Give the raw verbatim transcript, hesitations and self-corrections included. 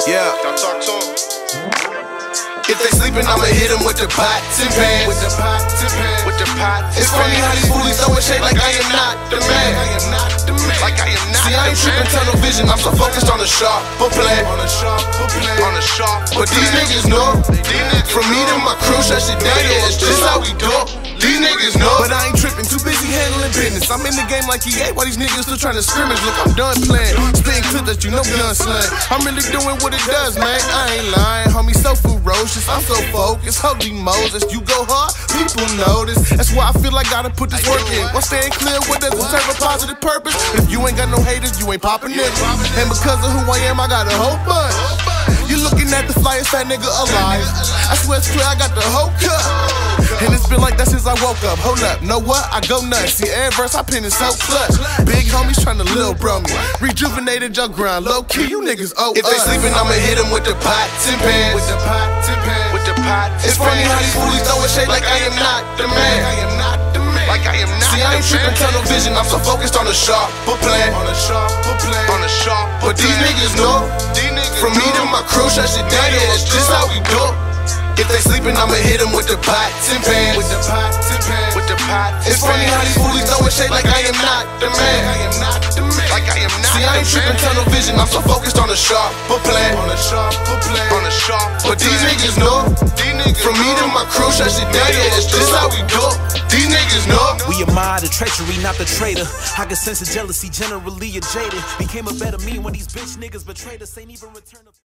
Yeah. Y'all talk to him. If they sleeping, I'ma hit them with the pots and pans. With the pots and pans. With the pots and It's funny how these fools throwing shade like I am not the man. I am not the man. Like I am not See, I ain't the tripping man. tunnel vision, I'm so focused on the sharper plan. On the sharper plan. On the sharper But these niggas know, These niggas from me to my crew, shut shit down, yeah, it's just how we do. These niggas know. But I ain't tripping, too busy handling business. I'm in the game like E A, while these niggas still trying to scrimmage. Look, I'm done playing. Spitting clip that you know gun slang. I'm really doing what it does, man. I ain't lying, homie, so ferocious. I'm so focused. Holy Moses, you go hard, people notice. That's why I feel like gotta put this work in. While staying clear, what doesn't serve a positive purpose? If you ain't got no haters, you ain't popping niggas. And because of who I am, I got a whole bunch. You looking at the flyest fat nigga alive. I swear it's clear I got the whole cut. And it's been like that since I woke up. Hold up, know what? I go nuts. See, every verse I pin is so clutch. Big homies tryna lil bro me. Rejuvenated your grind. Low key, you niggas owe If they us. sleeping, I'ma hit them with the pots and pans. With the pots and pans. With the pots It's funny how these fools throwing shade like I am not the man. I am not the man. Like I am not See, I ain't the tripping man. tunnel vision. I'm so focused on the sharper plan. On the sharper plan. On the sharper But these niggas know, These niggas from me to my crew, shut shit down, yeah, it's just how we do. If they sleeping, I'ma hit them with the pots and pans. With the pots and pans. With the pots It's funny how these fools throwing shade like I am not the man. I am not the man. Like I am not See, I ain't the tripping man. tunnel vision. I'm so focused on the sharper plan. On the sharper plan. On the sharper But these plan. niggas know, These niggas from me to my crew, shut shit down, yeah, it's just how we do. These niggas know. We admire the treachery, not the traitor. I can sense the jealousy, generally a jaded. Became a better me when these bitch niggas betrayed us, ain't even return.